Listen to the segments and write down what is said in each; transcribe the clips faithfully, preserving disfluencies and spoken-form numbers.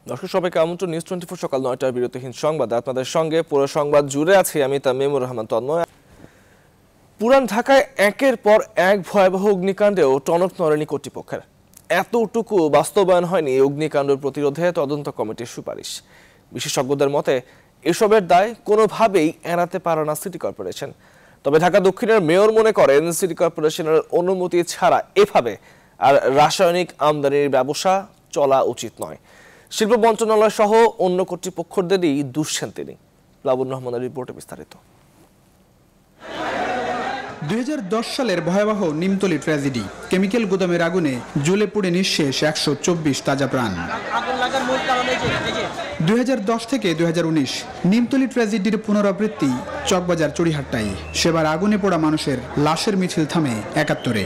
দর্শক সবাইকে আমন্ত্রণ নিউজ টোয়েন্টি ফোর সকাল নয়টার বিরতিহীন সংবাদ। আপনাদের সঙ্গে পুরো সংবাদ জুড়ে আছি আমি তামিমুর রহমান তন্ময়। পুরান ঢাকায় একের পর এক ভয়াবহ অগ্নিকাণ্ডেও টনক নড়েনি কর্তৃপক্ষের। এতটুকু বাস্তবায়ন হয়নি অগ্নিকাণ্ড প্রতিরোধে তদন্ত কমিটির সুপারিশ। বিশেষজ্ঞদের মতে এসবের দায় কোনোভাবেই এড়াতে পারে না সিটি কর্পোরেশন। তবে ঢাকা দক্ষিণের মেয়র মনে করেন সিটি কর্পোরেশনের অনুমতি ছাড়া এভাবে আর রাসায়নিক আমদানির ব্যবসা চলা উচিত নয়। শিল্প মন্ত্রণালয় সহ অন্য কর্তৃপক্ষদেরই দুষছেন তিনি। প্লাবন রহমানের রিপোর্টে বিস্তারিত। দুই হাজার দশ সালের ভয়াবহ নিমতলী ট্র্যাজেডি, কেমিক্যাল গুদামের আগুনে জ্বলে পুড়ে নিঃশেষ একশো চব্বিশ তাজা প্রাণ। দুই হাজার দশ থেকে দুই হাজার উনিশ নিমতলী ট্র্যাজেডির পুনরাবৃত্তি চকবাজার চুড়িহাট্টায়। সেবার আগুনে পোড়া মানুষের লাশের মিছিল থামে একাত্তরে।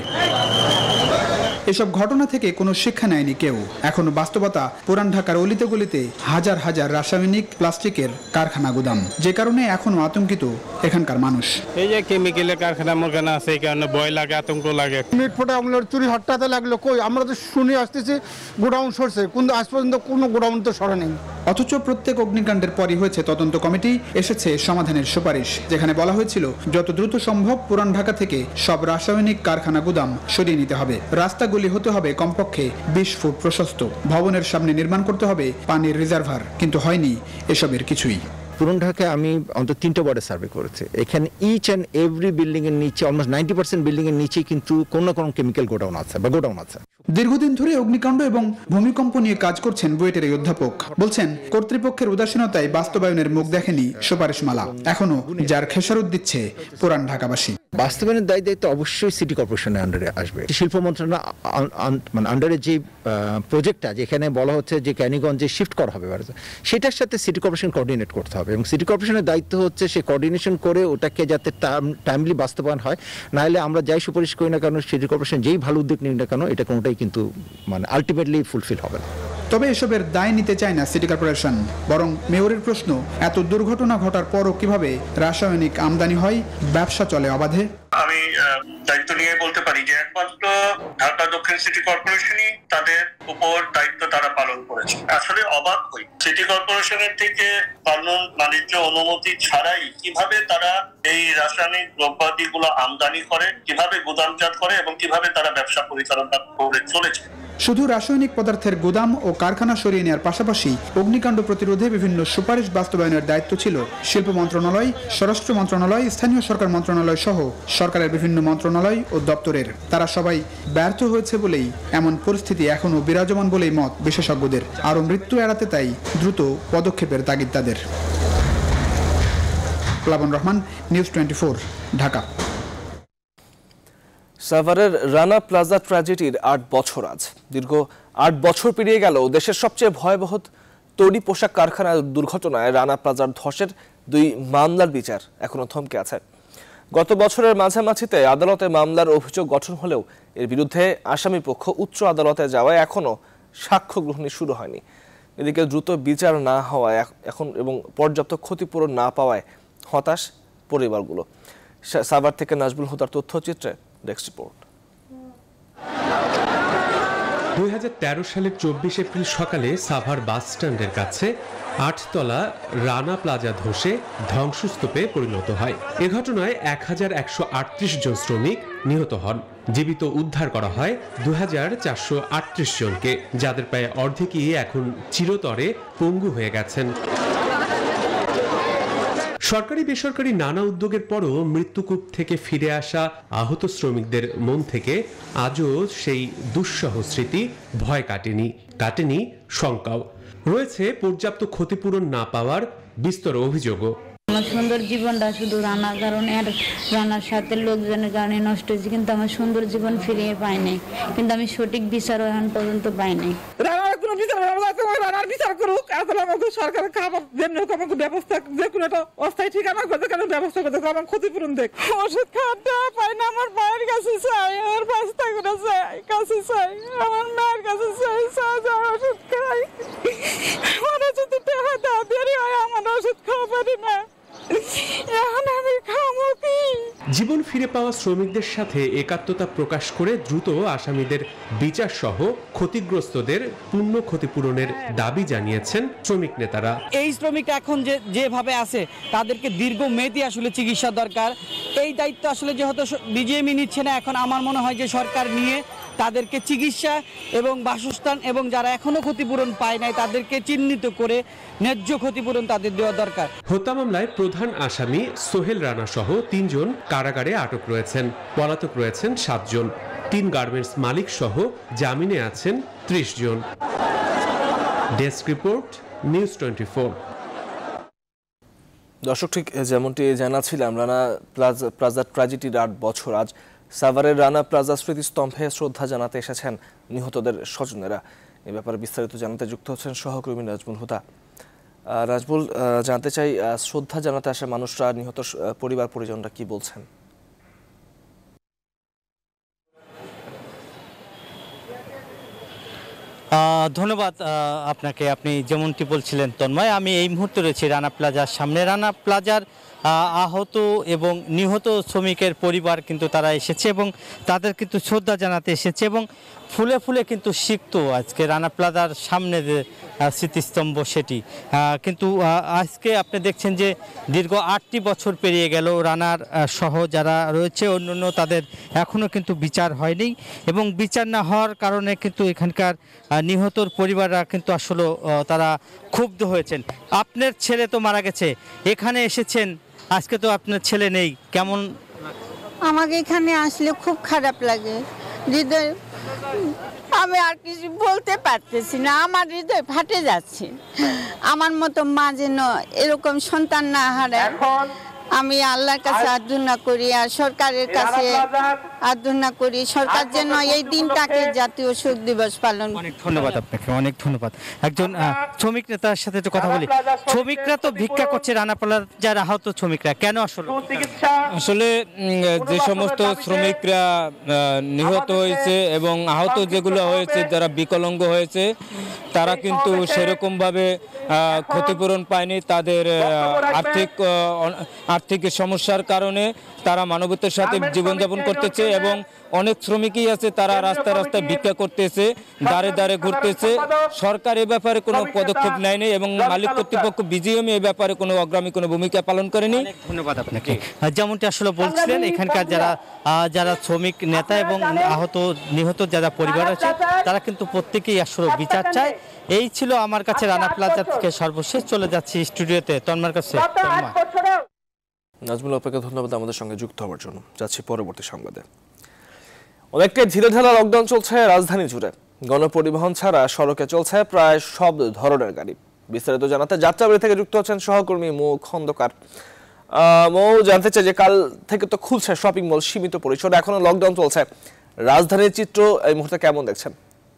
এসব ঘটনা থেকে কোনো শিক্ষা নেয়নি কেউ। এখনো বাস্তবতা পুরান ঢাকার অলিতে গলিতে হাজার হাজার রাসায়নিক প্লাস্টিকের কারখানা গুদাম, যে কারণে এখনো আতঙ্কিত এখানকার মানুষ। এই যে কেমিক্যালের কারখানা মরখানা আছে, এই কারণে ভয় লাগে, আতঙ্ক লাগে। মিট ফোটা আমলের চুরি হট্টাতে লাগলো, কই আমরা তো শুনে আসতেছি গোডাউন সরছে, কিন্তু আজ পর্যন্ত কোনো গোডাউন তো সরে নেই। অথচ প্রত্যেক অগ্নিকাণ্ডের পরই হয়েছে তদন্ত কমিটি, এসেছে সমাধানের সুপারিশ, যেখানে বলা হয়েছিল যত দ্রুত সম্ভব পুরান ঢাকা থেকে সব রাসায়নিক কারখানা গুদাম সরিয়ে নিতে হবে। রাস্তাগুলি হতে হবে কমপক্ষে বিশ ফুট প্রশস্ত, ভবনের সামনে নির্মাণ করতে হবে পানির রিজার্ভার, কিন্তু হয়নি এসবের কিছুই। পুরান ঢাকায় আমি অন্তত তিনটা ওয়ার্ডে সার্ভে করেছি। এখানে ইচ অ্যান্ড এভরি বিল্ডিং এর নিচে অলমোস্ট নাইনটি পার্সেন্ট বিল্ডিং এর নিচে কিন্তু কোনো না কোনো কেমিক্যাল গোডাউন আছে বা গোডাউন আছে। দীর্ঘদিন ধরে অগ্নিকাণ্ড এবং ভূমিকম্প নিয়ে কাজ করছেন বুয়েটের এই অধ্যাপক। বলছেন কর্তৃপক্ষের উদাসীনতায় বাস্তবায়নের মুখ দেখেনি সুপারিশমালা, এখনো যার খেসারত দিচ্ছে পুরান ঢাকাবাসী। বাস্তবায়নের দায় দায়িত্ব অবশ্যই সিটি কর্পোরেশনের আন্ডারে আসবে। শিল্প মন্ত্রণালয় মানে আন্ডারে যে প্রজেক্টটা যেখানে বলা হচ্ছে যে ক্যানিগঞ্জে শিফট করা হবে, সেটার সাথে সিটি কর্পোরেশন কোঅর্ডিনেট করতে হবে এবং সিটি কর্পোরেশনের দায়িত্ব হচ্ছে সে কোঅর্ডিনেশন করে ওটাকে যাতে টাইমলি বাস্তবায়ন হয়। নাহলে আমরা যাই সুপারিশ করি না কেন, সিটি কর্পোরেশন যেই ভালো উদ্যোগ নিক না কেন, এটা কোনোটাই কিন্তু মানে আলটিমেটলি ফুলফিল হবে না। তবে এসবের দায় নিতে চায় না সিটি কর্পোরেশন, বরং মেয়রের প্রশ্ন, এত দুর্ঘটনা ঘটার পরও কিভাবে রাসায়নিক আমদানি হয়, ব্যবসা চলে অবাধে? আমি দায়িত্ব নিয়ে বলতে পারি যে একমাত্র ঢাকা দক্ষিণ সিটি কর্পোরেশনই তাদের উপর দায়িত্ব তারা পালন করেছে। আসলে অবাক হই, সিটি কর্পোরেশনের থেকে পণ্য বাণিজ্য অনুমতি ছাড়াই কিভাবে তারা এই রাসায়নিক দ্রব্যাদি গুলো আমদানি করে, কিভাবে গুদামজাত করে এবং কিভাবে তারা ব্যবসা পরিচালনা করে চলেছে। শুধু রাসায়নিক পদার্থের গুদাম ও কারখানা সরিয়ে নেওয়ার পাশাপাশি অগ্নিকাণ্ড প্রতিরোধে বিভিন্ন সুপারিশ বাস্তবায়নের দায়িত্ব ছিল শিল্প মন্ত্রণালয়, স্বরাষ্ট্র মন্ত্রণালয়, স্থানীয় সরকার মন্ত্রণালয় সহ সরকারের বিভিন্ন মন্ত্রণালয় ও দপ্তরের। তারা সবাই ব্যর্থ হয়েছে বলেই এমন পরিস্থিতি এখনো বিরাজমান বলেই মত বিশেষজ্ঞদের। আরও মৃত্যু এড়াতে তাই দ্রুত পদক্ষেপের তাগিদ তাদের। Plabon Rahman, news twenty four, Dhaka. সাভারের রানা প্লাজা ট্র্যাজেডির আট বছর আজ। দীর্ঘ আট বছর পেরিয়ে গেল দেশের সবচেয়ে ভয়াবহ তৈরি পোশাক কারখানার দুর্ঘটনায় রানা প্লাজার ধসের দুই মামলার বিচার এখনো থমকে আছে। গত বছরের মাঝামাঝিতে আদালতে মামলার অভিযোগ গঠন হলেও এর বিরুদ্ধে আসামি পক্ষ উচ্চ আদালতে যাওয়ায় এখনো সাক্ষ্য গ্রহণ শুরু হয়নি। এদিকে দ্রুত বিচার না হওয়ায় এখন এবং পর্যাপ্ত ক্ষতিপূরণ না পাওয়ায় হতাশ পরিবারগুলো। সাভার থেকে নাজবুল হুদার তথ্যচিত্রে ডেস্ক রিপোর্ট। দুই হাজার তেরো সালের চব্বিশ এপ্রিল সকালে সাভার বাস স্ট্যান্ডের কাছে আটতলা রানা প্লাজা ধসে ধ্বংসস্তূপে পরিণত হয়। এ ঘটনায় এক হাজার একশো আটত্রিশ জন শ্রমিক নিহত হন। জীবিত উদ্ধার করা হয় দু হাজার চারশো আটত্রিশ জনকে, যাদের প্রায় অর্ধেকই এখন চিরতরে পঙ্গু হয়ে গেছেন। সরকারি বেসরকারি নানা উদ্যোগের পরও মৃত্যুকূপ থেকে ফিরে আসা আহত শ্রমিকদের মন থেকে আজও সেই দুঃসহ স্মৃতি ভয় কাটেনি, কাটেনি শঙ্কাও। রয়েছে পর্যাপ্ত ক্ষতিপূরণ না পাওয়ার বিস্তর অভিযোগও। আমার সুন্দর জীবনটা শুধু রান্নার কারণে আর রান্নার সাথে লোকজনের কারণে নষ্ট হয়েছে, কিন্তু আমার সুন্দর জীবন ফিরিয়ে পাই নাই, কিন্তু আমি সঠিক বিচারও এখন পর্যন্ত পাই নাই। রানার বিচার করুক, এখন আমাকে সরকার খাবার যেমনি আমাকে ব্যবস্থা, যে কোনো একটা অস্থায়ী ঠিকানা করতে কেন ব্যবস্থা করতে, আমার ক্ষতিপূরণ দেখ। ওষুধ খাওয়াটা পাই না, আমার মায়ের কাছে চাই, আমার বাস্তা করে চাই, কাছে চাই, আমার মায়ের কাছে চাই, ওষুধ খাই। আমার যদি টাকা দেওয়া দেরি হয়, আমার ওষুধ খাওয়া পারি না, এখন আমি খাবো কি? জীবন ফিরে পাওয়া শ্রমিকদের সাথে একাত্মতা প্রকাশ করে দ্রুত আসামিদের বিচার সহ ক্ষতিগ্রস্তদের পূর্ণ ক্ষতিপূরণের দাবি জানিয়েছেন শ্রমিক নেতারা। এই শ্রমিকরা এখন যে যেভাবে আছে তাদেরকে দীর্ঘমেয়াদী আসলে চিকিৎসা দরকার। এই দায়িত্ব আসলে যেহেতু বিজিএমই নিচ্ছে না, এখন আমার মনে হয় যে সরকার নিয়ে তাদেরকে চিকিৎসা এবং বাসস্থান এবং যারা এখনো ক্ষতিপূরণ পায় নাই তাদেরকে চিহ্নিত করে ন্যায্য ক্ষতিপূরণ তাদের দেওয়া দরকার। হত্যা মামলায় প্রধান আসামি সোহেল রানা সহ তিনজন কারাগারে আটক রয়েছেন। পলাতক রয়েছেন সাতজন। তিন গার্মেন্টস মালিক সহ জামিনে আছেন ত্রিশ জন। Desk report, news twenty four. দর্শক, ঠিক যেমনটি জানাছিলাম, রানা প্লাজা প্লাজা ট্র্যাজেডির আট বছর আজ সাভারের রানা প্লাজা স্মৃতিস্তম্ভে শ্রদ্ধা জানাতে এসেছেন নিহতদের স্বজনেরা। এ ব্যাপারে বিস্তারিত জানাতে যুক্ত হচ্ছেন সহকর্মী নাজমুল হুদা। নাজমুল, জানতে চাই শ্রদ্ধা জানাতে আসা মানুষরা, নিহত পরিবার পরিজনরা কি বলছেন? ধন্যবাদ আপনাকে। আপনি যেমনটি বলছিলেন তন্ময়, আমি এই মুহূর্তে রয়েছি রানা প্লাজার সামনে। রানা প্লাজার আহত এবং নিহত শ্রমিকের পরিবার কিন্তু তারা এসেছে এবং তাদের কিন্তু শ্রদ্ধা জানাতে এসেছে এবং ফুলে ফুলে কিন্তু সিক্ত আজকে রানা প্লাজার সামনে যে স্মৃতিস্তম্ভ সেটি। কিন্তু আজকে আপনি দেখছেন যে দীর্ঘ আটটি বছর পেরিয়ে গেল, রানার সহ যারা রয়েছে অন্যান্য তাদের এখনও কিন্তু বিচার হয়নি এবং বিচার না হওয়ার কারণে কিন্তু এখানকার নিহতর পরিবাররা কিন্তু আসলে তারা ক্ষুব্ধ হয়েছেন। আপনার ছেলে তো মারা গেছে, এখানে এসেছেন, আজকে তো আপনার ছেলে নেই, কেমন? আমাকে এখানে আসলে খুব খারাপ লাগে, হৃদয়, আমি আর কিছু বলতে পারতেছি না, আমার হৃদয় ফাটে যাচ্ছে। আমার মতো মা যেন এরকম সন্তান না হারায়, আমি আল্লাহর কাছে আরাধনা করি আর সরকারের কাছে আরাধনা করি, সরকার যেন এই দিনটাকে জাতীয় শোক দিবস পালন। অনেক ধন্যবাদ আপনাকে, অনেক ধন্যবাদ। একজন শ্রমিক নেতার সাথে তো কথা বলি। শ্রমিকরা তো ভিক্ষা করছে, রানা প্লাজার আহত শ্রমিকরা কেন আসলে? আসলে যে সমস্ত শ্রমিকরা নিহত হয়েছে এবং আহত যেগুলো হয়েছে, যারা বিকলাঙ্গ হয়েছে, তারা কিন্তু সেরকমভাবে ক্ষতিপূরণ পায়নি। তাদের আর্থিক আর্থিক সমস্যার কারণে তারা মানবতার সাথে জীবনযাপন করতেছে এবং অনেক শ্রমিকই আছে তারা রাস্তায় রাস্তায় ভিক্ষা করতেছে, দাঁড়ে দাঁড়ে ঘুরতেছে। সরকার এ ব্যাপারে কোনো পদক্ষেপ নেয়নি এবং মালিক কর্তৃপক্ষ বিজিএম এই ব্যাপারে কোনো অগ্রামী কোনো ভূমিকা পালন করেনি। ধন্যবাদ আপনাকে। যেমনটি আসলে বলছিলেন, এখানকার যারা যারা শ্রমিক নেতা এবং আহত নিহত যারা পরিবার আছে তারা কিন্তু প্রত্যেকেই আসলে বিচার চায়। এই ছিল আমার কাছে রানা প্লাজা থেকে সর্বশেষ। চলে যাচ্ছি স্টুডিওতে তন্মার কাছে। নাজমুল আপনাকে ধন্যবাদ আমাদের সঙ্গে যুক্ত হওয়ার জন্য। যাচ্ছি পরবর্তী সংবাদে। অনেকটাই ঢিলেঢালা লকডাউন চলছে রাজধানী জুড়ে। গণপরিবহন ছাড়া সড়কে চলছে প্রায় সব ধরনের গাড়ি। বিস্তারিত জানাতে যাত্রাবাড়ি থেকে যুক্ত হচ্ছেন সহকর্মী মৌ খন্দকার। মৌ, জানতে চাই যে কাল থেকে তো খুলছে শপিং মল সীমিত পরিসরে, এখনো লকডাউন চলছে, রাজধানীর চিত্র এই মুহূর্তে কেমন দেখছেন?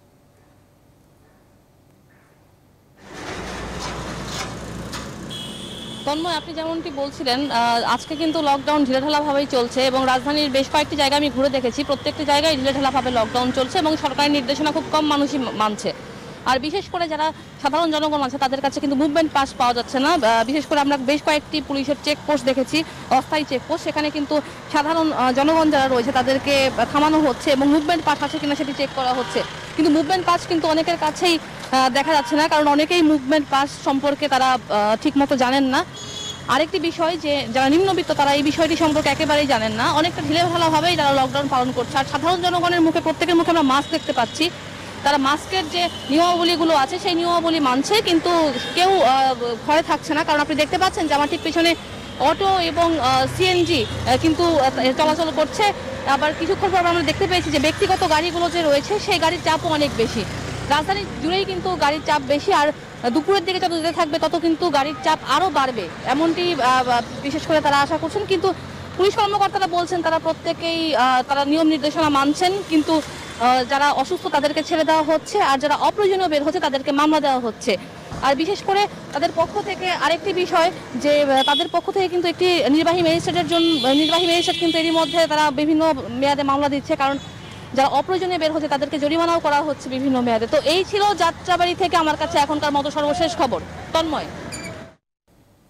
তন্ময়, আপনি যেমনটি বলছিলেন, আজকে কিন্তু লকডাউন ঢিলেঢালাভাবেই চলছে এবং রাজধানীর বেশ কয়েকটি জায়গায় আমি ঘুরে দেখেছি, প্রত্যেকটি জায়গায় ঢিলেঢালাভাবে লকডাউন চলছে এবং সরকারি নির্দেশনা খুব কম মানুষই মানছে। আর বিশেষ করে যারা সাধারণ জনগণ আছে তাদের কাছে কিন্তু মুভমেন্ট পাস পাওয়া যাচ্ছে না। বিশেষ করে আমরা বেশ কয়েকটি পুলিশের চেকপোস্ট দেখেছি, অস্থায়ী চেকপোস্ট, সেখানে কিন্তু সাধারণ জনগণ যারা রয়েছে তাদেরকে থামানো হচ্ছে এবং মুভমেন্ট পাস আছে কিনা সেটি চেক করা হচ্ছে। কিন্তু মুভমেন্ট পাস কিন্তু অনেকের কাছেই দেখা যাচ্ছে না, কারণ অনেকেই মুভমেন্ট পাস সম্পর্কে তারা ঠিকমতো জানেন না। আরেকটি বিষয় যে যারা নিম্নবিত্ত তারা এই বিষয়টি সম্পর্কে একেবারেই জানেন না, অনেকটা ঢিলেঢালাভাবেই তারা লকডাউন পালন করছে। আর সাধারণ জনগণের মুখে, প্রত্যেকের মুখে আমরা মাস্ক দেখতে পাচ্ছি, তারা মাস্কের যে নিয়মাবলীগুলো আছে সেই নিয়মাবলী মানছে, কিন্তু কেউ ঘরে থাকছে না। কারণ আপনি দেখতে পাচ্ছেন যে আমার ঠিক পিছনে অটো এবং সিএনজি কিন্তু চলাচল করছে। আবার কিছুক্ষণ পর আমরা দেখতে পেয়েছি যে ব্যক্তিগত গাড়িগুলো যে রয়েছে সেই গাড়ির চাপও অনেক বেশি। রাজধানী জুড়েই কিন্তু গাড়ির চাপ বেশি, আর দুপুরের দিকে যত যেতে থাকবে তত কিন্তু গাড়ির চাপ আরও বাড়বে, এমনটি বিশেষ করে তারা আশা করছেন। কিন্তু পুলিশ কর্মকর্তারা বলছেন তারা প্রত্যেকেই তারা নিয়ম নির্দেশনা মানছেন, কিন্তু যারা অসুস্থ তাদেরকে ছেড়ে দেওয়া হচ্ছে আর যারা অপ্রয়োজনীয় বের হচ্ছে তাদেরকে মামলা দেওয়া হচ্ছে। আর বিশেষ করে তাদের পক্ষ থেকে আরেকটি বিষয় যে তাদের পক্ষ থেকে কিন্তু একটি নির্বাহী ম্যাজিস্ট্রেটের জন্য নির্বাহী ম্যাজিস্ট্রেট কিন্তু এরই মধ্যে তারা বিভিন্ন মেয়াদে মামলা দিচ্ছে, কারণ যারা অপ্রয়োজনীয় বের হচ্ছে তাদেরকে জরিমানাও করা হচ্ছে বিভিন্ন মেয়াদে। তো এই ছিল যাত্রাবাড়ি থেকে আমার কাছে এখনকার মতো সর্বশেষ খবর। তন্ময়।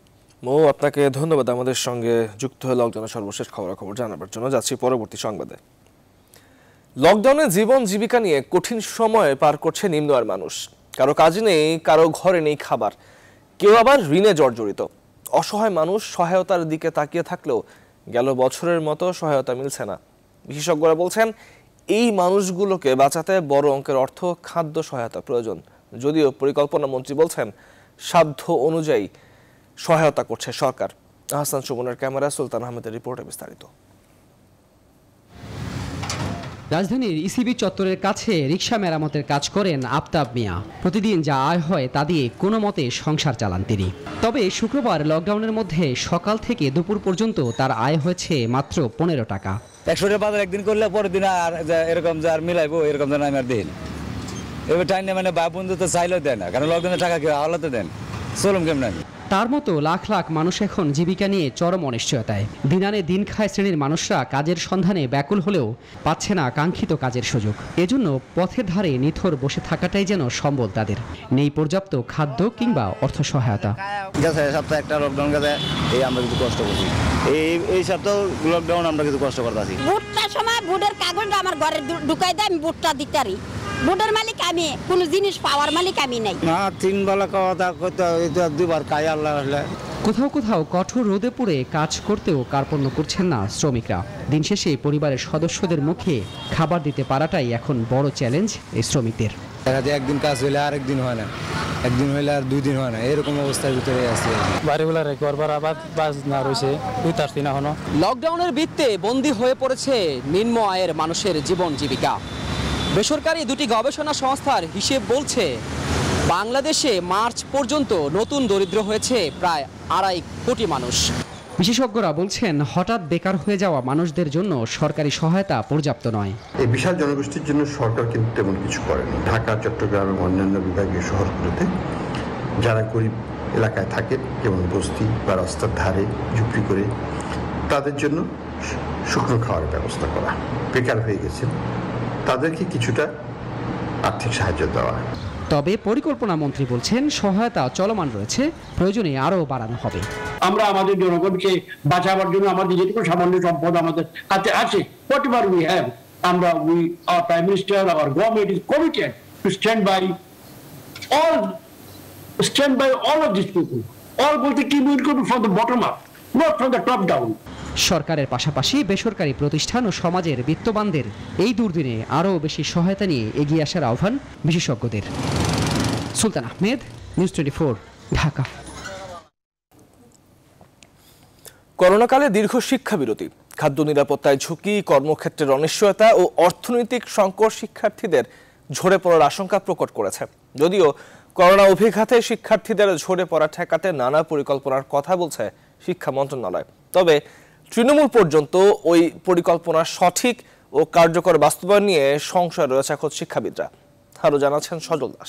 মো, আপনাকে ধন্যবাদ আমাদের সঙ্গে যুক্ত হয়ে লকডাউনের সর্বশেষ খবরাখবর জানাবার জন্য। যাচ্ছি পরবর্তী সংবাদে। লকডাউনে জীবন জীবিকা নিয়ে কঠিন সময় পার করছে নিম্ন আয়ের মানুষ। কারো কাজ নেই, কারো ঘরে নেই খাবার, কেউ আবার ঋণে জর্জরিত। অসহায় মানুষ সহায়তার দিকে তাকিয়ে থাকলেও গেল বছরের মতো সহায়তা মিলছে না। বিশেষজ্ঞরা বলছেন এই মানুষগুলোকে বাঁচাতে বড় অঙ্কের অর্থ খাদ্য সহায়তা প্রয়োজন। যদিও পরিকল্পনা মন্ত্রী বলছেন সাধ্য অনুযায়ী সহায়তা করছে সরকার। আহসান সুমনের ক্যামেরা, সুলতান আহমেদের রিপোর্টে বিস্তারিত। রাজধানীর ইসিবি চত্বরের কাছে রিকশা মেরামতের কাজ করেন আফতাব মিয়া। প্রতিদিন যা আয় হয় তা দিয়ে কোনো মতে সংসার চালান তিনি। তবে শুক্রবার লকডাউনের মধ্যে সকাল থেকে দুপুর পর্যন্ত তার আয় হয়েছে মাত্র পনেরো টাকা। একশো টাকা বাজার একদিন করলে পরের দিন আর এরকম যে আর মিলাইবো এরকম যেন আমি আর দিন। এবার টাইম মানে বা বন্ধু তো চাইলেও দেয় না, কারণ লকডাউনের টাকা কেউ আওলাতে দেন, চলুন কেমন আমি। তার মতো লাখ লাখ মানুষ এখন জীবিকা নিয়ে চরম অনিশ্চয়তায়। দিন আনে দিন খায় শ্রেণীর মানুষরা কাজের সন্ধানে ব্যাকুল হলেও পাচ্ছে না কাঙ্ক্ষিত কাজের সুযোগ। এজন্য পথের ধারে নিথর বসে থাকাটাই যেন সম্বল তাদের। নেই পর্যাপ্ত খাদ্য কিংবা অর্থ সহায়তা। গেছে সপ্তাহে একটা লকডাউন গেছে, এই আমরা কিছু কষ্ট করছি। এই এই সপ্তাহ লকডাউন আমরা কিছু কষ্ট করতেছি। বুটটার সময় বুটের কাগজটা আমার ঘরে ঢুকাই দেয়, আমি বুটটা দিতে পারি। বুটের মালিক আমি, কোনো জিনিস পাওয়ার মালিক আমি নাই। না তিন বেলা কথা কইতে দুবার খাই আল্লাহ। কোথাও কোথাও কঠোর রোদে পুড়ে কাজ করতেও কার্পণ্য করছেন না শ্রমিকরা। দিন শেষে পরিবারের সদস্যদের মুখে খাবার দিতে পারাটাই এখন বড় চ্যালেঞ্জ এই শ্রমিকদের। দেখা যায় একদিন কাজ হইলে আর একদিন হয় না, একদিন হইলে আর দুই দিন হয় না, এরকম অবস্থার ভিতরে আছে। বাড়িগুলার একবার আবার বাস না রয়েছে দুই চার দিন এখনো। লকডাউনের বৃত্তে বন্দী হয়ে পড়েছে নিম্ন আয়ের মানুষের জীবন জীবিকা। বেসরকারি দুটি গবেষণা সংস্থার হিসেব বলছে বাংলাদেশে মার্চ পর্যন্ত নতুন দরিদ্র হয়েছে প্রায় আড়াই কোটি মানুষ। বিশেষজ্ঞরা বলছেন হঠাৎ বেকার হয়ে যাওয়া মানুষদের জন্য সরকারি সহায়তা পর্যাপ্ত নয়। এই বিশাল জনগোষ্ঠীর জন্য সরকার কিন্তু তেমন কিছু করেনি। ঢাকা, চট্টগ্রাম এবং অন্যান্য বিভাগীয় শহরগুলোতে যারা গরিব এলাকায় থাকে, যেমন বস্তি বা রাস্তার ধারে ঝুপড়ি করে, তাদের জন্য শুকনো খাওয়ার ব্যবস্থা করা। বেকার হয়ে গেছেন তাদেরকে কিছুটা আর্থিক সাহায্য দেওয়া। তবে পরিকল্পনা মন্ত্রী বলছেন সহায়তা চলমান রয়েছে, প্রয়োজনে আরও বাড়ানো হবে। আমরা আমাদের জনগণকে বাঁচাবার জন্য আমাদের যেটুকু সামান্য সম্পদ আমাদের হাতে আছে, whatever we have, আমরা we our prime minister, our government is committed to stand by all stand by all of these people. All বলতে কি মিন করবে from the bottom up, not from the top down. সরকারের পাশাপাশি বেসরকারি প্রতিষ্ঠান ও সমাজের বিত্তবানদের এই দুর্দিনে আরও বেশি সহায়তা নিয়ে এগিয়ে আসার আহ্বান বিশেষজ্ঞদের। Sultan Ahmed, news twenty four, Dhaka. করোনাকালে দীর্ঘ শিক্ষা বিরতি, খাদ্য নিরাপত্তায় ঝুঁকি, কর্মক্ষেত্রের অনিশ্চয়তা ও অর্থনৈতিক সংকট শিক্ষার্থীদের ঝরে পড়ার আশঙ্কা প্রকট করেছে। যদিও করোনা অভিঘাতে শিক্ষার্থীদের ঝরে পড়া ঠেকাতে নানা পরিকল্পনার কথা বলছে শিক্ষা মন্ত্রণালয়। তবে তৃণমূল পর্যন্ত ওই পরিকল্পনার সঠিক ও কার্যকর বাস্তবায়ন নিয়ে সংশয় রয়েছে খোদ শিক্ষাবিদরা। আরও জানাচ্ছেন সজল দাস।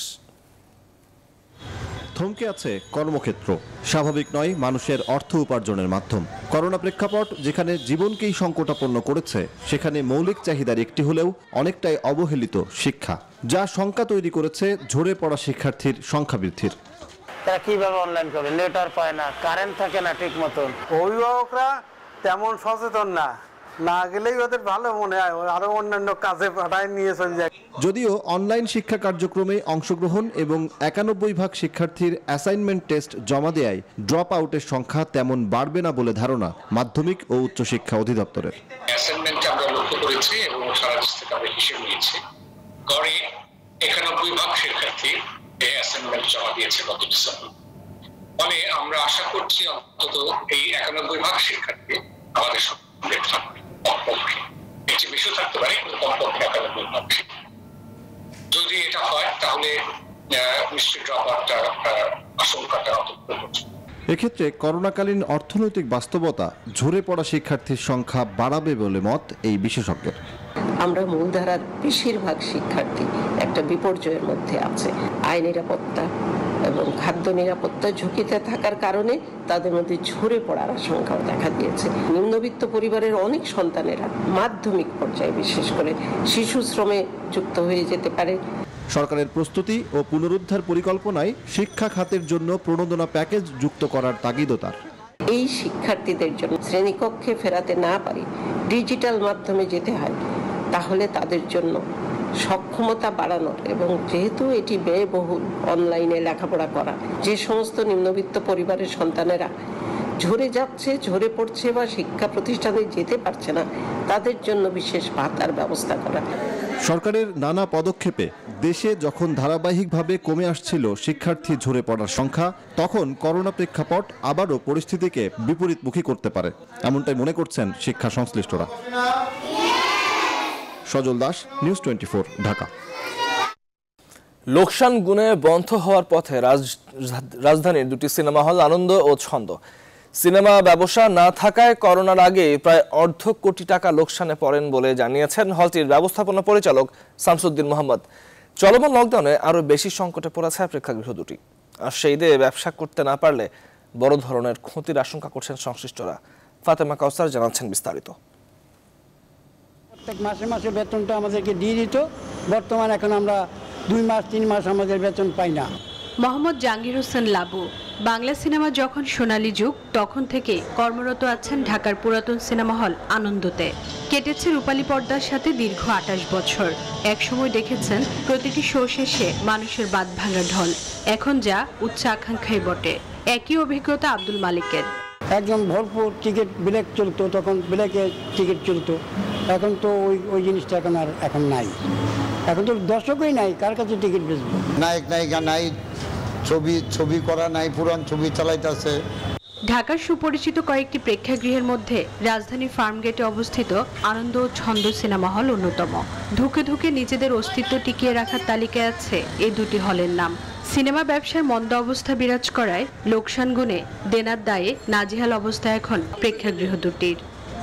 থমকে আছে কর্মক্ষেত্র, স্বাভাবিক নয় মানুষের অর্থ উপার্জনের মাধ্যম। করোনা প্রেক্ষাপট যেখানে জীবনকেই সংকটাপন্ন করেছে, সেখানে মৌলিক চাহিদার একটি হলেও অনেকটাই অবহেলিত শিক্ষা, যা শঙ্কা তৈরি করেছে ঝরে পড়া শিক্ষার্থীর সংখ্যা বৃদ্ধির। তারা কিভাবে অনলাইন করবে, নেটওয়ার্ক পায় না, কারেন্ট থাকে না ঠিক মতন। অভিভাবকরা তেমন সচেতন না, না গেলেই ওদের ভালো মনে হয়, আরো অন্যান্য কাজে পাঠায় নিয়ে চলে যায়। যদিও অনলাইন শিক্ষা কার্যক্রমে অংশগ্রহণ এবং একানব্বই ভাগ শিক্ষার্থীর অ্যাসাইনমেন্ট টেস্ট জমা দেয়ায় ড্রপ আউটের সংখ্যা তেমন বাড়বে না বলে ধারণা মাধ্যমিক ও উচ্চশিক্ষা অধিদপ্তরের। অ্যাসাইনমেন্টে আমরা লক্ষ্য করেছি এবং সারা দেশ থেকে আমরা হিসেব নিয়েছি, গড়ে একানব্বই ভাগ শিক্ষার্থী এই অ্যাসাইনমেন্ট জমা দিয়েছে গত ডিসেম্বর। মানে আমরা আশা করছি অন্তত এই একানব্বই ভাগ শিক্ষার্থী আমাদের সঙ্গে থাকবে, কমপক্ষে একটি বেশি থাকতে পারে কিন্তু কমপক্ষে একানব্বই ভাগ। যদি এটা হয় তাহলে নিশ্চয়ই ড্রপ আউটটা আশঙ্কাটা অন্তত। এক্ষেত্রে করোনাকালীন অর্থনৈতিক বাস্তবতা ঝরে পড়া শিক্ষার্থীর সংখ্যা বাড়াবে বলে মত এই বিশেষজ্ঞের। আমরা মূলধারার বেশিরভাগ শিক্ষার্থী একটা বিপর্যয়ের মধ্যে আছে। আইন নিরাপত্তা এবং খাদ্য নিরাপত্তা ঝুঁকিতে থাকার কারণে তাদের মধ্যে ঝরে পড়ার আশঙ্কাও দেখা দিয়েছে। নিম্নবিত্ত পরিবারের অনেক সন্তানেরা মাধ্যমিক পর্যায়ে বিশেষ করে শিশু শ্রমে যুক্ত হয়ে যেতে পারে। সরকারের প্রস্তুতি ও পুনরুদ্ধার পরিকল্পনায় শিক্ষা খাতের জন্য প্রণোদনা প্যাকেজ যুক্ত করার তাগিদও তার। এই শিক্ষার্থীদের জন্য শ্রেণীকক্ষে ফেরাতে না পারি, ডিজিটাল মাধ্যমে যেতে হয়, তাহলে তাদের জন্য সক্ষমতা বাড়ানোর এবং যেহেতু এটি ব্যয়বহুল অনলাইনে লেখাপড়া করা, যে সমস্ত নিম্নবিত্ত পরিবারের সন্তানেরা ঝরে যাচ্ছে, ঝরে পড়ছে বা শিক্ষা প্রতিষ্ঠানে যেতে পারছে না, তাদের জন্য বিশেষ ভাতার ব্যবস্থা করা। সরকারের নানা পদক্ষেপে দেশে যখন ধারাবাহিকভাবে কমে আসছিল শিক্ষার্থী ঝরে পড়ার সংখ্যা, তখন করোনা প্রেক্ষাপট আবারও পরিস্থিতিকে বিপরীতমুখী করতে পারে, এমনটাই মনে করছেন শিক্ষা সংশ্লিষ্টরা। Sajal Das, news twenty four, Dhaka. লোকসান গুণে বন্ধ হওয়ার পথে রাজধানীর দুটি সিনেমা হল আনন্দ ও ছন্দ। সিনেমা ব্যবসা না থাকায় করোনার আগে প্রায় অর্ধ কোটি টাকা লোকসানে পড়েন বলে জানিয়েছেন হলটির ব্যবস্থাপনা পরিচালক শামসুদ্দিন মোহাম্মদ। চলমান লকডাউনে আরও বেশি সংকটে পড়েছে প্রেক্ষাগৃহ দুটি, আর সেই দিয়ে ব্যবসা করতে না পারলে বড় ধরনের ক্ষতির আশঙ্কা করছেন সংশ্লিষ্টরা। ফাতেমা কাউসার জানাচ্ছেন বিস্তারিত। প্রত্যেক মাসে মাসে বেতনটা আমাদেরকে দিয়ে দিত, বর্তমানে এখন আমরা দুই মাস তিন মাস আমাদের বেতন পাই না। মোহাম্মদ জাহাঙ্গীর হোসেন লাবু বাংলা সিনেমা যখন সোনালী যুগ তখন থেকে কর্মরত আছেন ঢাকার পুরাতন সিনেমা হল আনন্দতে। কেটেছে রূপালী পর্দার সাথে দীর্ঘ আটাশ বছর। একসময় দেখেছেন প্রতিটি শো শেষে মানুষের বাঁধ ভাঙা ঢল, এখন যা উচ্চ আকাঙ্ক্ষাই বটে। একই অভিজ্ঞতা আব্দুল মালিকের। একদম ভরপুর টিকিট ব্ল্যাক চলতো, তখন ব্ল্যাকে টিকিট চলতো, এখন তো ওই ওই জিনিসটা এখন আর এখন নাই। এখন তো দর্শকই নাই, কার কাছে টিকিট বেচবো? নায়ক নায়িকা নাই, ছবি ছবি করা নাই, পুরান ছবি চালাইতেছে। ঢাকার সুপরিচিত কয়েকটি প্রেক্ষাগৃহের মধ্যে রাজধানী ফার্মগেটে অবস্থিত আনন্দ ও ছন্দ সিনেমা হল অন্যতম। ধুকে ধুকে নিজেদের অস্তিত্ব টিকিয়ে রাখার তালিকায় আছে এই দুটি হলের নাম। সিনেমা ব্যবসার মন্দ অবস্থা বিরাজ করায় লোকসান গুণে দেনার দায়ে নাজেহাল অবস্থা এখন প্রেক্ষাগৃহ দুটির।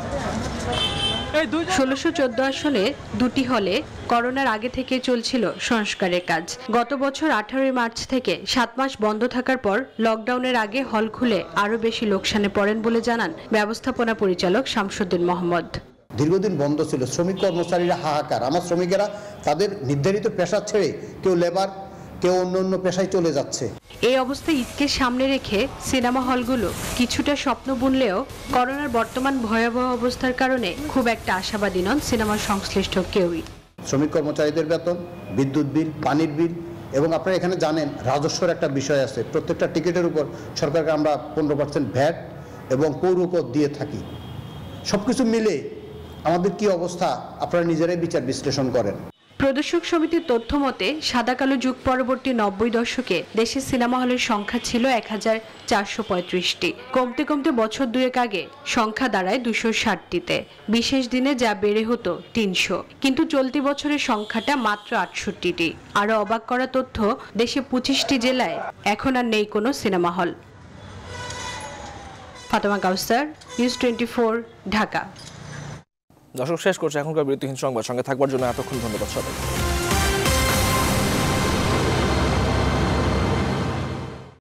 ষোলোশো চোদ্দ আসনে দুটি হলে করোনার আগে থেকে চলছিল সংস্কারের কাজ। গত বছর আঠারোই মার্চ থেকে সাত মাস বন্ধ থাকার পর লকডাউনের আগে হল খুলে আরো বেশি লোকসানে পড়েন বলে জানান ব্যবস্থাপনা পরিচালক শামসুদ্দিন মোহাম্মদ। দীর্ঘদিন বন্ধ ছিল, শ্রমিক কর্মচারীরা হাহাকার। আমার শ্রমিকেরা তাদের নির্ধারিত পেশা ছেড়ে কেউ লেবার, কেউ অন্য অন্য পেশায় চলে যাচ্ছে। এই অবস্থায় ঈদকে সামনে রেখে সিনেমা হলগুলো কিছুটা স্বপ্ন বুনলেও করোনার বর্তমান ভয়াবহ অবস্থার কারণে খুব একটা আশাবাদী নন সিনেমা সংশ্লিষ্ট কেউই। শ্রমিক কর্মচারীদের বেতন, বিদ্যুৎ বিল, পানির বিল এবং আপনারা এখানে জানেন রাজস্বের একটা বিষয় আছে। প্রত্যেকটা টিকিটের উপর সরকারকে আমরা পনেরো পার্সেন্ট ভ্যাট এবং পৌর উপর দিয়ে থাকি। সব কিছু মিলে আমাদের কি অবস্থা আপনারা নিজেরাই বিচার বিশ্লেষণ করেন। প্রদর্শক সমিতির তথ্য মতে সাদা কালো যুগ পরবর্তী নব্বই দশকে দেশে সিনেমা হলের সংখ্যা ছিল এক হাজার চারশো পঁয়ত্রিশটি। কমতে কমতে বছর দুয়েক আগে সংখ্যা দাঁড়ায় দুশো ষাটটিতে। বিশেষ দিনে যা বেড়ে হতো তিনশো, কিন্তু চলতি বছরের সংখ্যাটা মাত্র আটষট্টিটি। আরো অবাক করা তথ্য, দেশে পঁচিশটি জেলায় এখন আর নেই কোনো cinema hall. Fatema Kawsar, news twenty four, Dhaka. দর্শক, শেষ করছে এখনকার বিরতিহীন সংবাদ। সঙ্গে থাকবার জন্য এতক্ষণ ধন্যবাদ সবাই।